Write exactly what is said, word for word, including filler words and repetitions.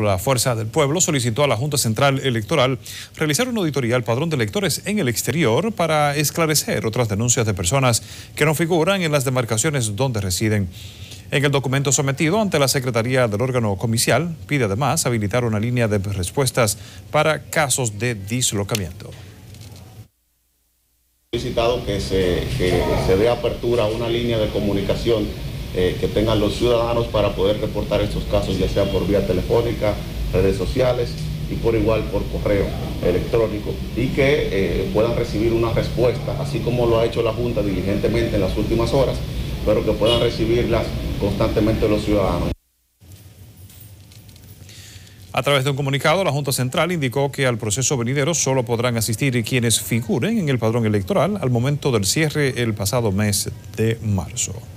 La Fuerza del Pueblo solicitó a la Junta Central Electoral realizar una auditoría al padrón de electores en el exterior para esclarecer otras denuncias de personas que no figuran en las demarcaciones donde residen. En el documento sometido ante la Secretaría del órgano comicial, pide además habilitar una línea de respuestas para casos de dislocamiento. Solicitado que se, que se dé apertura a una línea de comunicación eh, que tengan los ciudadanos para poder reportar estos casos, ya sea por vía telefónica, redes sociales y por igual por correo electrónico, y que eh, puedan recibir una respuesta, así como lo ha hecho la Junta diligentemente en las últimas horas, pero que puedan recibirlas constantemente los ciudadanos. A través de un comunicado, la Junta Central indicó que al proceso venidero solo podrán asistir quienes figuren en el padrón electoral al momento del cierre el pasado mes de marzo.